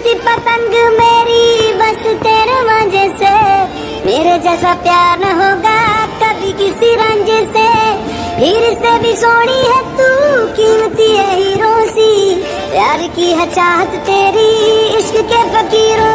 उड़ती पतंग मेरी बस तेरे मजे से, मेरे जैसा प्यार न होगा कभी किसी रंज से। हीर से भी सोनी है तू, कीमती है हीरों सी, प्यार की है चाहत तेरी इश्क के फकीरों